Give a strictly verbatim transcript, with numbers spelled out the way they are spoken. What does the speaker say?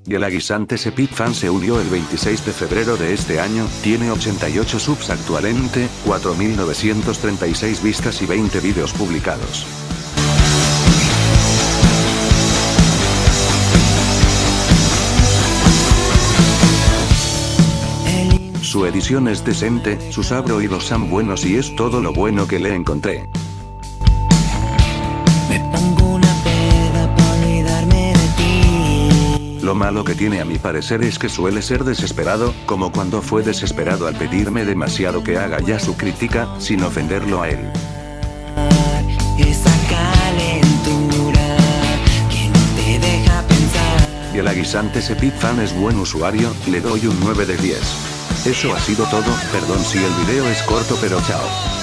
Y el aguisante Sepit Fan se unió el veintiséis de febrero de este año, tiene ochenta y ocho subs actualmente, cuatro mil novecientos treinta y seis vistas y veinte vídeos publicados. Su edición es decente, sus oídos son buenos y es todo lo bueno que le encontré. Me pongo una peda para olvidarme de ti. Lo malo que tiene a mi parecer es que suele ser desesperado, como cuando fue desesperado al pedirme demasiado que haga ya su crítica, sin ofenderlo a él. Esa calentura que no te deja pensar. Y el aguisante Sepit Fan es buen usuario, le doy un nueve de diez. Eso ha sido todo, perdón si el video es corto pero chao.